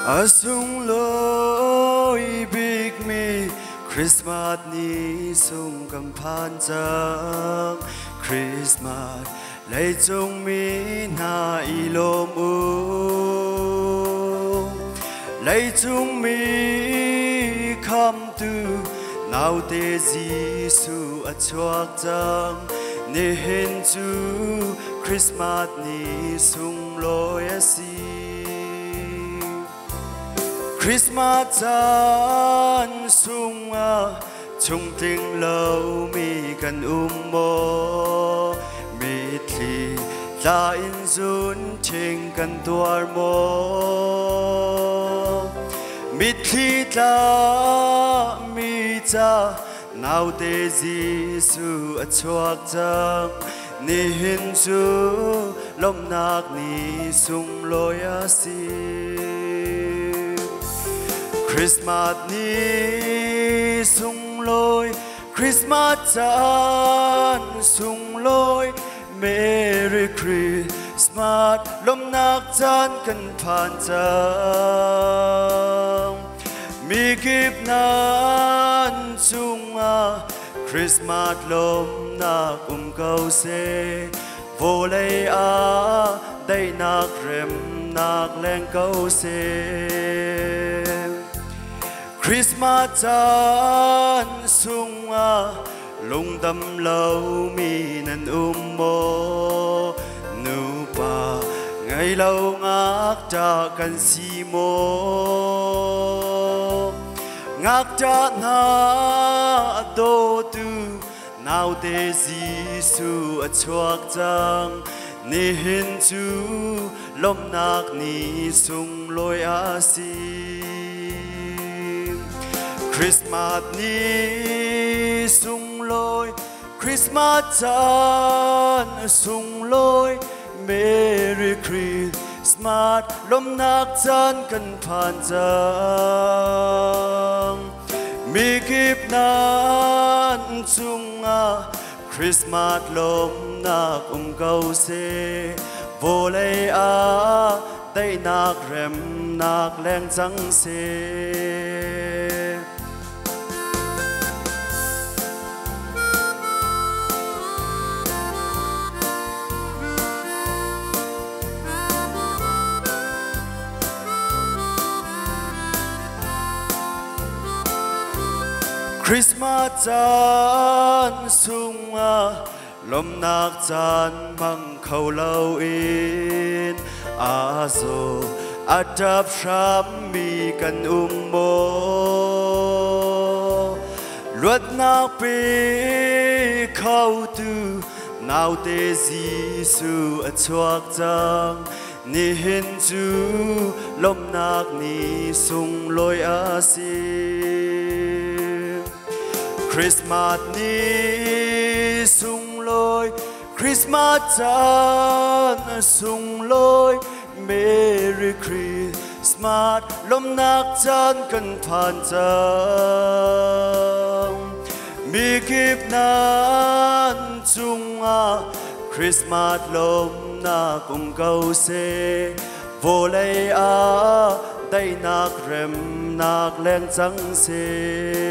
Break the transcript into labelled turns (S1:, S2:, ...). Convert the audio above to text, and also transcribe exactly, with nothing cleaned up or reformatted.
S1: Asung loi big me Christmas ni sung kam phan chang Christmas lấy chung mi na ilom u lấy chung mi kham tu nào te Giêsu a chuak chang ne hen chu Christmas ni sung loi a si Christmas chan sung a chung ting lâu mi kan um mo mi thi la in zun ching kan tuar mo mi thi la mi cha nào te Giêsu a chuak chang ni hin chu lom nak ni sung loi a si Christmas ni sung loi Christmas chan sung loi Merry Christmas lom nak chan kan phan chang mi kip nan chung a Christmas lom nak um câu se vô lay a đây nak rem nak leng câu se Christmas chan sung a lung tâm lâu mi nan um mo nu pa ngày lâu ngak cha kan si mo ngak cha na do tu nào te Giêsu a chuak chang ni hin chu lom nak ni sung loi a si Christmas ni sung loi Christmas chan sung loi Merry Christmas lom nak chan kan phan chang mi kip nan chung a Christmas lom nak um câu se vô lay a đây nak rem nak leng chang se Christmas chan sung a lom nak chan mang khâu lâu in a zo a đap sham mi kan um mo luật nak pe khâu tu nào te Giêsu a chuak chang ni hin chu lom nak ni sung loi a si Christmas ni sung loi Christmas chan sung loi Merry Christmas lom nak chan kan phan chang mi kip nan chung a Christmas lom nak um câu se vô lay a đây nak rem nak leng chang se